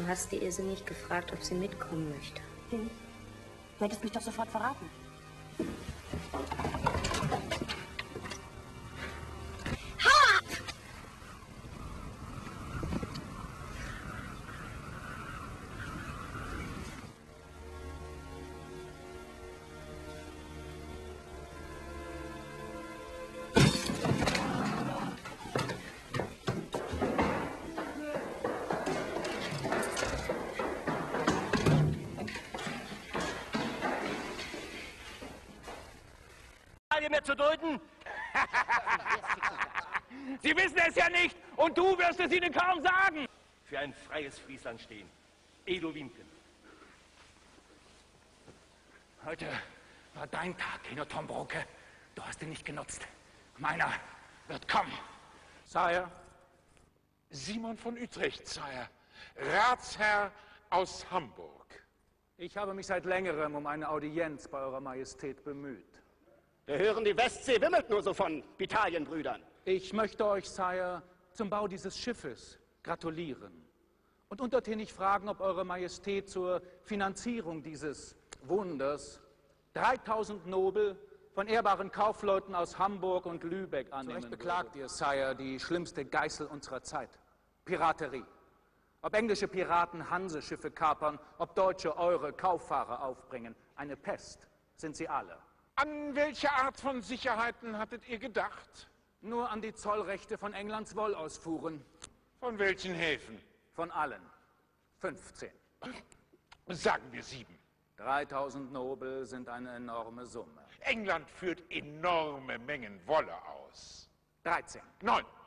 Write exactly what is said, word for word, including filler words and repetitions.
Du hast die Ilse nicht gefragt, ob sie mitkommen möchte. Hm. Du hättest mich doch sofort verraten. Hau ab! Mehr zu dulden? Sie wissen es ja nicht und du wirst es ihnen kaum sagen. Für ein freies Friesland stehen. Edo Wiemken. Heute war dein Tag, Kino Tombroke. Du hast ihn nicht genutzt. Meiner wird kommen. Sire. Simon von Utrecht, Sire. Ratsherr aus Hamburg. Ich habe mich seit längerem um eine Audienz bei Eurer Majestät bemüht. Wir hören, die Westsee wimmelt nur so von Vitalienbrüdern. Ich möchte euch, Sire, zum Bau dieses Schiffes gratulieren und untertänig fragen, ob Eure Majestät zur Finanzierung dieses Wunders dreitausend Nobel von ehrbaren Kaufleuten aus Hamburg und Lübeck annehmen würde. Beklagt ihr, Sire, die schlimmste Geißel unserer Zeit, Piraterie. Ob englische Piraten Hanseschiffe kapern, ob Deutsche eure Kauffahrer aufbringen, eine Pest sind sie alle. An welche Art von Sicherheiten hattet ihr gedacht? Nur an die Zollrechte von Englands Wollausfuhren. Von welchen Häfen? Von allen. fünfzehn. Sagen wir sieben. dreitausend Nobel sind eine enorme Summe. England führt enorme Mengen Wolle aus. dreizehn. Neun.